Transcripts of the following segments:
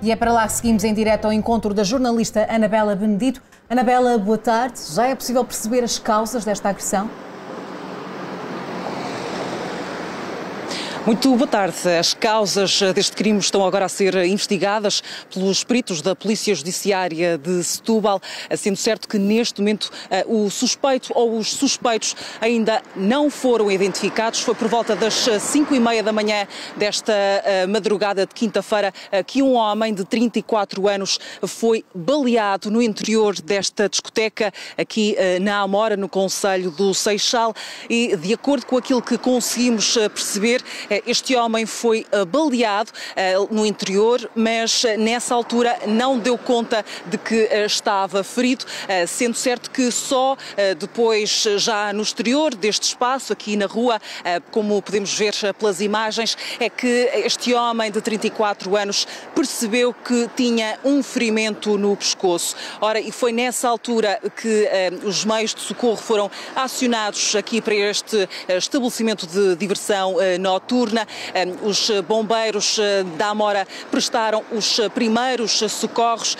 E é para lá que seguimos em direto ao encontro da jornalista Anabela Benedito. Anabela, boa tarde. Já é possível perceber as causas desta agressão? Muito boa tarde. As causas deste crime estão agora a ser investigadas pelos peritos da Polícia Judiciária de Setúbal, sendo certo que neste momento o suspeito ou os suspeitos ainda não foram identificados. Foi por volta das 5h30 da manhã desta madrugada de quinta-feira que um homem de 34 anos foi baleado no interior desta discoteca aqui na Amora, no concelho do Seixal, e de acordo com aquilo que conseguimos perceber, este homem foi baleado no interior, mas nessa altura não deu conta de que estava ferido, sendo certo que só depois, já no exterior deste espaço, aqui na rua, como podemos ver pelas imagens, é que este homem de 34 anos percebeu que tinha um ferimento no pescoço. Ora, e foi nessa altura que os meios de socorro foram acionados aqui para este estabelecimento de diversão noturna. Os bombeiros da Amora prestaram os primeiros socorros,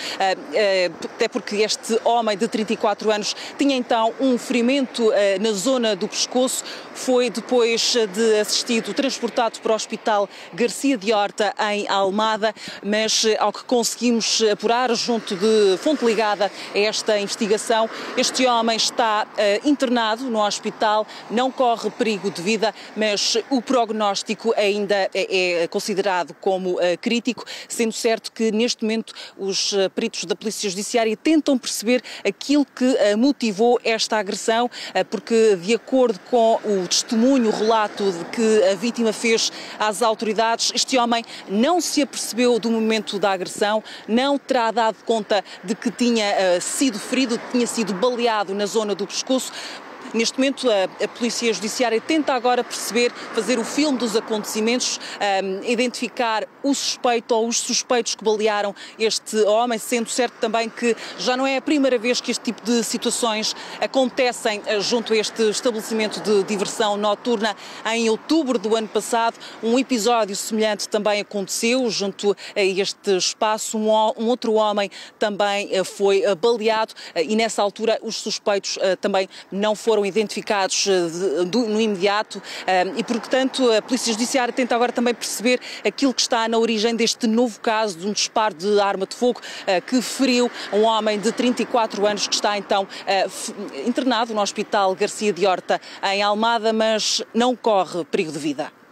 até porque este homem de 34 anos tinha então um ferimento na zona do pescoço. Foi depois de assistido, transportado para o Hospital Garcia de Horta em Almada, mas ao que conseguimos apurar junto de fonte ligada a esta investigação, este homem está internado no hospital, não corre perigo de vida, mas o prognóstico ainda é considerado como crítico, sendo certo que neste momento os peritos da Polícia Judiciária tentam perceber aquilo que motivou esta agressão, porque de acordo com o testemunho, o relato de que a vítima fez às autoridades, este homem não se apercebeu do momento da agressão, não terá dado conta de que tinha sido ferido, tinha sido baleado na zona do pescoço. Neste momento, a Polícia Judiciária tenta agora perceber, fazer o filme dos acontecimentos, identificar o suspeito ou os suspeitos que balearam este homem, sendo certo também que já não é a primeira vez que este tipo de situações acontecem junto a este estabelecimento de diversão noturna. Em outubro do ano passado, um episódio semelhante também aconteceu junto a este espaço. Um outro homem também foi baleado e nessa altura os suspeitos também não foram identificados no imediato e, portanto, a Polícia Judiciária tenta agora também perceber aquilo que está na origem deste novo caso de um disparo de arma de fogo que feriu um homem de 34 anos que está então internado no Hospital Garcia de Horta em Almada, mas não corre perigo de vida.